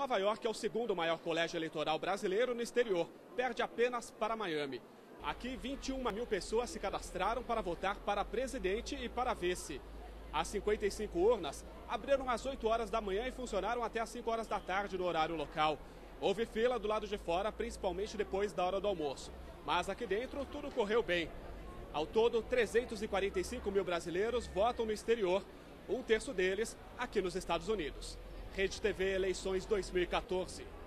Nova York é o segundo maior colégio eleitoral brasileiro no exterior, perde apenas para Miami. Aqui, 21 mil pessoas se cadastraram para votar para presidente e para vice. As 55 urnas abriram às 8 horas da manhã e funcionaram até às 5 horas da tarde no horário local. Houve fila do lado de fora, principalmente depois da hora do almoço. Mas aqui dentro tudo correu bem. Ao todo, 345 mil brasileiros votam no exterior, um terço deles aqui nos Estados Unidos. Rede TV Eleições 2014.